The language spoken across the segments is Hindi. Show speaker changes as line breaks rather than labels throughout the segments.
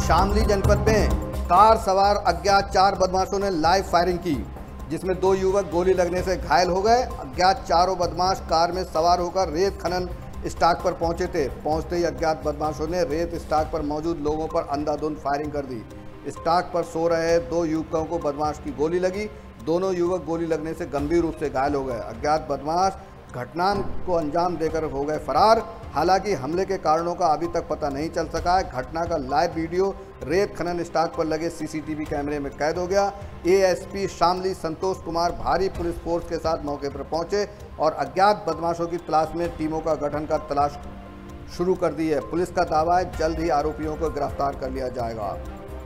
शामली जनपद में कार सवार अज्ञात 4 बदमाशों ने लाइव फायरिंग की, जिसमें 2 युवक गोली लगने से घायल हो गए। अज्ञात चारों बदमाश कार में सवार होकर रेत खनन स्टॉक पर पहुंचे थे। पहुंचते ही अज्ञात बदमाशों ने रेत स्टॉक पर मौजूद लोगों पर अंधाधुंध फायरिंग कर दी। स्टॉक पर सो रहे 2 युवकों को बदमाश की गोली लगी। दोनों युवक गोली लगने से गंभीर रूप से घायल हो गए। अज्ञात बदमाश घटना को अंजाम देकर हो गए फरार। हालांकि हमले के कारणों का अभी तक पता नहीं चल सका है। घटना का लाइव वीडियो रेत खनन स्टॉक पर लगे सीसीटीवी कैमरे में कैद हो गया। एएसपी शामली संतोष कुमार भारी पुलिस फोर्स के साथ मौके पर पहुंचे और अज्ञात बदमाशों की तलाश में टीमों का गठन कर तलाश शुरू कर दी है। पुलिस का दावा है जल्द ही आरोपियों को गिरफ्तार कर लिया जाएगा।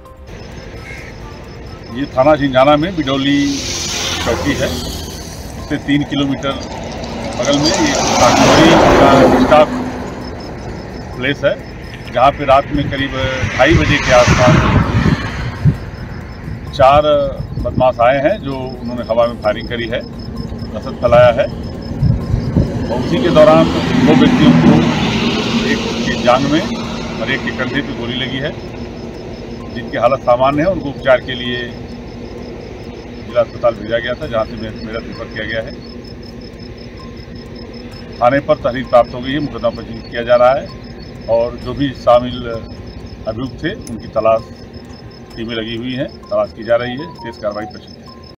ये थाना झिंझाना में बिडौली चौकी है। इससे 3 किलोमीटर बगल में ये का स्टॉक प्लेस है, जहाँ पे रात में करीब 2:30 बजे के आसपास 4 बदमाश आए हैं, जो उन्होंने हवा में फायरिंग करी है, दहशत फैलाया है। और उसी के दौरान 2 व्यक्तियों को, एक की जांघ में और एक के कंधे पे गोली लगी है, जिनकी हालत सामान्य है। उनको उपचार के लिए जिला अस्पताल भेजा गया था, जहाँ से मेरा रेफर किया गया है। थाने पर तहरीर प्राप्त हो गई है, मुकदमा पंजीकृत किया जा रहा है और जो भी शामिल अभियुक्त थे उनकी तलाश टीमें लगी हुई हैं, तलाश की जा रही है। शेष कार्रवाई प्रशिक्षित